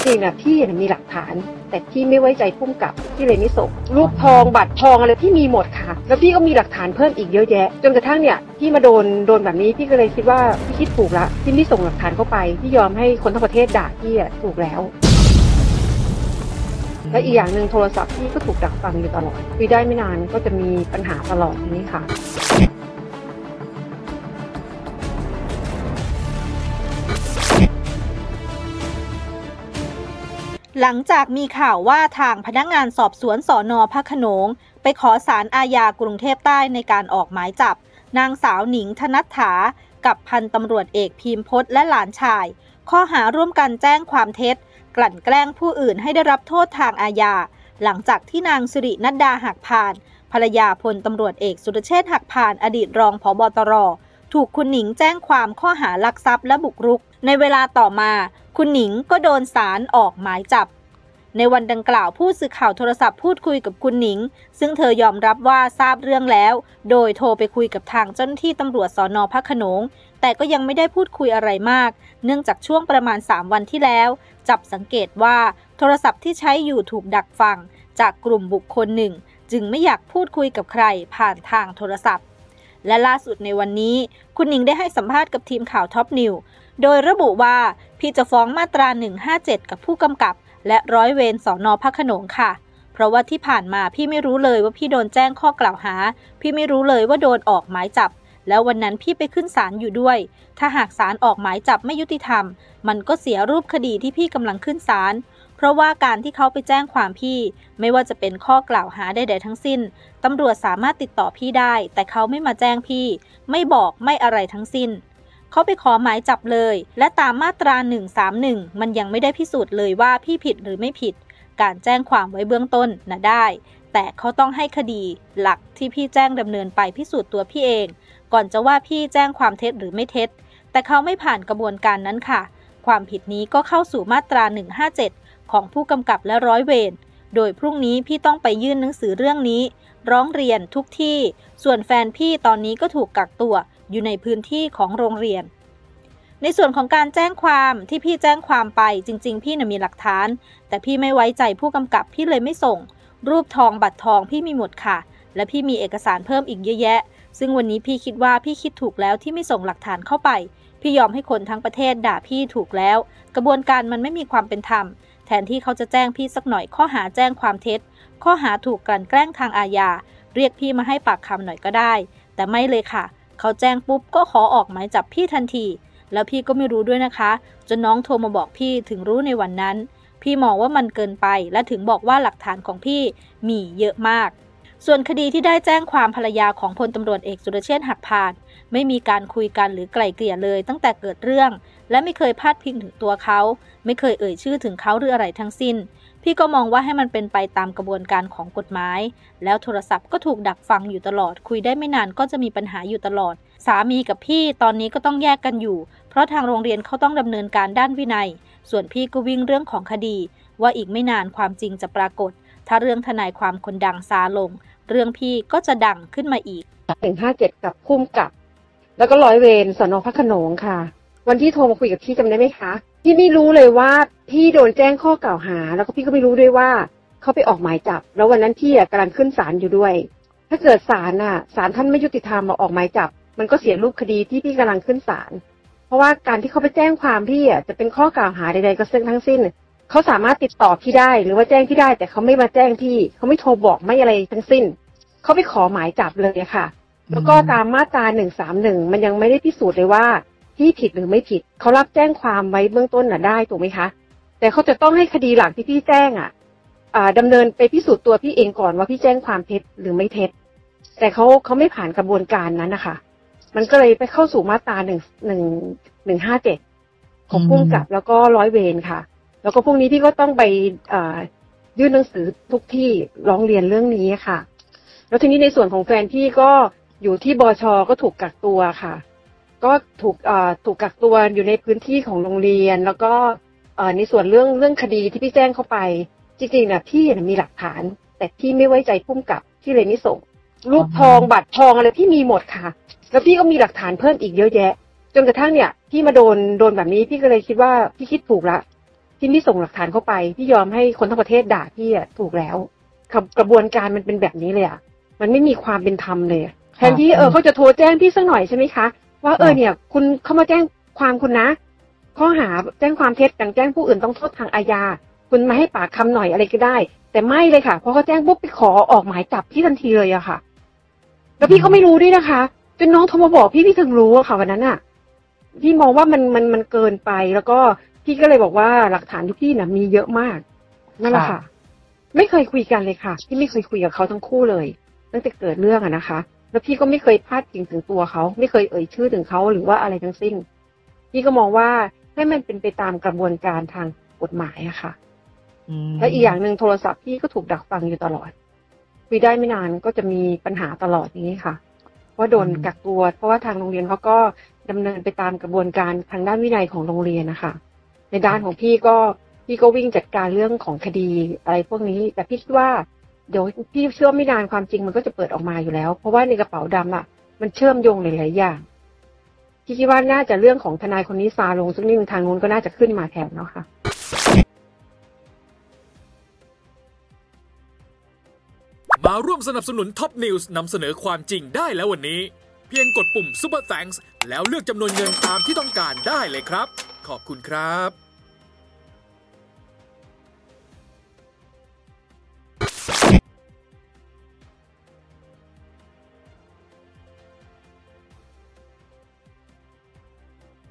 ริงๆนะพี่มีหลักฐานแต่พี่ไม่ไว้ใจผู้กำกับพี่เลยไม่ส่งรูปทองบัตรทองอะไรพี่มีหมดค่ะแล้วพี่ก็มีหลักฐานเพิ่มอีกเยอะแยะจนกระทั่งเนี่ยพี่มาโดนแบบนี้พี่ก็เลยคิดว่าพี่คิดถูกละพี่ไม่ส่งหลักฐานเข้าไปพี่ยอมให้คนทั้งประเทศด่าพี่ถูกแล้วและอีกอย่างหนึ่งโทรศัพท์พี่ก็ถูกดักฟังอยู่ตลอดคุยได้ไม่นานก็จะมีปัญหาตลอดนี้ค่ะหลังจากมีข่าวว่าทางพนักงานสอบสวนสน.พระโขนงไปขอศาลอาญากรุงเทพใต้ในการออกหมายจับนางสาวหนิงธนัฐฐากับพันตำรวจเอกพิมพจน์และหลานชายข้อหาร่วมกันแจ้งความเท็จกลั่นแกล้งผู้อื่นให้ได้รับโทษทางอาญาหลังจากที่นางสิรินัดดาหักพานภรรยาพลตำรวจเอกสุรเชษฐ์หักพานอดีตรองผบ.ตร.ถูกคุณหนิงแจ้งความข้อหาลักทรัพย์และบุกรุกในเวลาต่อมาคุณหนิงก็โดนศาลออกหมายจับในวันดังกล่าวผู้สื่อข่าวโทรศัพท์พูดคุยกับคุณหนิงซึ่งเธอยอมรับว่าทราบเรื่องแล้วโดยโทรไปคุยกับทางเจ้าหน้าที่ตำรวจสน.พระโขนงแต่ก็ยังไม่ได้พูดคุยอะไรมากเนื่องจากช่วงประมาณ3 วันที่แล้วจับสังเกตว่าโทรศัพท์ที่ใช้อยู่ถูกดักฟังจากกลุ่มบุคคลหนึ่งจึงไม่อยากพูดคุยกับใครผ่านทางโทรศัพท์และล่าสุดในวันนี้คุณหนิงได้ให้สัมภาษณ์กับทีมข่าวท็อปนิวส์โดยระบุว่าพี่จะฟ้องมาตรา157กับผู้กำกับและร้อยเวรสน.พระโขนงค่ะเพราะว่าที่ผ่านมาพี่ไม่รู้เลยว่าพี่โดนแจ้งข้อกล่าวหาพี่ไม่รู้เลยว่าโดนออกหมายจับแล้ววันนั้นพี่ไปขึ้นศาลอยู่ด้วยถ้าหากศาลออกหมายจับไม่ยุติธรรมมันก็เสียรูปคดีที่พี่กำลังขึ้นศาลเพราะว่าการที่เขาไปแจ้งความพี่ไม่ว่าจะเป็นข้อกล่าวหาใดๆทั้งสิ้นตำรวจสามารถติดต่อพี่ได้แต่เขาไม่มาแจ้งพี่ไม่บอกไม่อะไรทั้งสิ้นเขาไปขอหมายจับเลยและตามมาตรา131มันยังไม่ได้พิสูจน์เลยว่าพี่ผิดหรือไม่ผิดการแจ้งความไว้เบื้องต้นนะได้แต่เขาต้องให้คดีหลักที่พี่แจ้งดำเนินไปพิสูจน์ตัวพี่เองก่อนจะว่าพี่แจ้งความเท็จหรือไม่เท็จแต่เขาไม่ผ่านกระบวนการนั้นค่ะความผิดนี้ก็เข้าสู่มาตรา157ของผู้กำกับและร้อยเวรโดยพรุ่งนี้พี่ต้องไปยื่นหนังสือเรื่องนี้ร้องเรียนทุกที่ส่วนแฟนพี่ตอนนี้ก็ถูกกักตัวอยู่ในพื้นที่ของโรงเรียนในส่วนของการแจ้งความที่พี่แจ้งความไปจริงๆพี่มีหลักฐานแต่พี่ไม่ไว้ใจผู้กำกับพี่เลยไม่ส่งรูปทองบัตรทองพี่มีหมดค่ะและพี่มีเอกสารเพิ่มอีกเยอะแยะซึ่งวันนี้พี่คิดว่าพี่คิดถูกแล้วที่ไม่ส่งหลักฐานเข้าไปพี่ยอมให้คนทั้งประเทศด่าพี่ถูกแล้วกระบวนการมันไม่มีความเป็นธรรมแทนที่เขาจะแจ้งพี่สักหน่อยข้อหาแจ้งความเท็จข้อหาถูกกลั่นแกล้งทางอาญาเรียกพี่มาให้ปากคำหน่อยก็ได้แต่ไม่เลยค่ะเขาแจ้งปุ๊บก็ขอออกหมายจับพี่ทันทีแล้วพี่ก็ไม่รู้ด้วยนะคะจนน้องโทรมาบอกพี่ถึงรู้ในวันนั้นพี่มองว่ามันเกินไปและถึงบอกว่าหลักฐานของพี่มีเยอะมากส่วนคดีที่ได้แจ้งความภรรยาของพลตำรวจเอกสุรเชษฐ์หักพานไม่มีการคุยกันหรือไกล่เกลี่ยเลยตั้งแต่เกิดเรื่องและไม่เคยพาดพิงถึงตัวเขาไม่เคยเอ่ยชื่อถึงเขาหรืออะไรทั้งสิ้นพี่ก็มองว่าให้มันเป็นไปตามกระบวนการของกฎหมายแล้วโทรศัพท์ก็ถูกดักฟังอยู่ตลอดคุยได้ไม่นานก็จะมีปัญหาอยู่ตลอดสามีกับพี่ตอนนี้ก็ต้องแยกกันอยู่เพราะทางโรงเรียนเขาต้องดำเนินการด้านวินัยส่วนพี่ก็วิ่งเรื่องของคดีว่าอีกไม่นานความจริงจะปรากฏถ้าเรื่องทนายความคนดังซาลงเรื่องพี่ก็จะดังขึ้นมาอีก 157กับผู้กำกับแล้วก็ร้อยเวรสน.พระโขนงค่ะวันที่โทรมาคุยกับพี่จำได้ไหมคะพี่ไม่รู้เลยว่าพี่โดนแจ้งข้อกล่าวหาแล้วก็พี่ก็ไม่รู้ด้วยว่าเขาไปออกหมายจับแล้ววันนั้นพี่กำลังขึ้นศาลอยู่ด้วยถ้าเกิดศาลท่านไม่ยุติธรรมมาออกหมายจับมันก็เสียรูปคดีที่พี่กำลังขึ้นศาลเพราะว่าการที่เขาไปแจ้งความพี่จะเป็นข้อกล่าวหาใดๆก็ซึ่งทั้งสิ้นเขาสามารถติดต่อพี่ได้หรือว่าแจ้งพี่ได้แต่เขาไม่มาแจ้งพี่เขาไม่โทรบอกไม่อะไรทั้งสิ้นเขาไปขอหมายจับเลยค่ะแล้วก็ตามมาตรา131มันยังไม่ได้พิสูจน์เลยว่าพี่ผิดหรือไม่ผิดเขารับแจ้งความไว้เบื้องต้นได้ถูกไหมคะแต่เขาจะต้องให้คดีหลักที่พี่แจ้งดำเนินไปพิสูจน์ตัวพี่เองก่อนว่าพี่แจ้งความเท็จหรือไม่เท็จแต่เขาไม่ผ่านกระบวนการนั้นนะคะมันก็เลยไปเข้าสู่มาตรา157ของผู้กำกับแล้วก็ร้อยเวรค่ะแล้วก็พรุ่งนี้พี่ก็ต้องไปยื่นหนังสือทุกที่ร้องเรียนเรื่องนี้ค่ะแล้วทีนี้ในส่วนของแฟนพี่ก็อยู่ที่บช.ก็ถูกกักตัวค่ะก็ถูกกักตัวอยู่ในพื้นที่ของโรงเรียนแล้วก็ในส่วนเรื่องคดีที่พี่แจ้งเข้าไปจริงๆพี่มีหลักฐานแต่พี่ไม่ไว้ใจผู้กำกับพี่เลยไม่ส่งรูปทองบัตรทองอะไรพี่มีหมดค่ะแล้วพี่ก็มีหลักฐานเพิ่มอีกเยอะแยะจนกระทั่งเนี่ยพี่มาโดนแบบนี้พี่ก็เลยคิดว่าพี่คิดถูกละพี่ไม่ส่งหลักฐานเข้าไปพี่ยอมให้คนทั้งประเทศด่าพี่อะถูกแล้วกระบวนการมันเป็นแบบนี้เลยอะมันไม่มีความเป็นธรรมเลยแทนที่เขาจะโทรแจ้งพี่สักหน่อยใช่ไหมคะว่าเนี่ยคุณเข้ามาแจ้งความคุณนะข้อหาแจ้งความเท็จกันแจ้งผู้อื่นต้องโทษทางอาญาคุณมาให้ปากคำหน่อยอะไรก็ได้แต่ไม่เลยค่ะเพราะเขาแจ้งปุ๊บไปขอออกหมายจับพี่ทันทีเลยอะค่ะแล้วพี่ก็ไม่รู้ด้วยนะคะจนน้องโทรมาบอกพี่ถึงรู้อะค่ะวันนั้นอะพี่มองว่ามันเกินไปแล้วก็พี่ก็เลยบอกว่าหลักฐานที่พี่น่ะมีเยอะมากนั่นแหละค่ะไม่เคยคุยกันเลยค่ะพี่ไม่เคยคุยกับเขาทั้งคู่เลยตั้งแต่เกิดเรื่องอะนะคะแล้วพี่ก็ไม่เคยพาดพิงถึงตัวเขาไม่เคยเอ่ยชื่อถึงเขาหรือว่าอะไรทั้งสิ้นพี่ก็มองว่าให้มันเป็นไปตามกระบวนการทางกฎหมายอะค่ะและอีกอย่างหนึ่งโทรศัพท์พี่ก็ถูกดักฟังอยู่ตลอดคุยได้ไม่นานก็จะมีปัญหาตลอดอย่างนี้ค่ะว่าโดนกักตัวเพราะว่าทางโรงเรียนเขาก็ดำเนินไปตามกระบวนการทางด้านวินัยของโรงเรียนนะคะในด้านของพี่ก็วิ่งจัดการเรื่องของคดีอะไรพวกนี้แต่พี่คิดว่าเดี๋ยวพี่เชื่อไม่นานความจริงมันก็จะเปิดออกมาอยู่แล้วเพราะว่าในกระเป๋าดำอ่ะมันเชื่อมโยงหลายๆอย่างพี่คิดว่าน่าจะเรื่องของทนายคนนี้ซาลงซึ่งนี่ทางนู้นก็น่าจะขึ้นมาแทนเนาะค่ะมาร่วมสนับสนุนท็อปนิวส์นำเสนอความจริงได้แล้ววันนี้เพียงกดปุ่ม Super Thanks แล้วเลือกจำนวนเงินตามที่ต้องการได้เลยครับขอบคุณครับ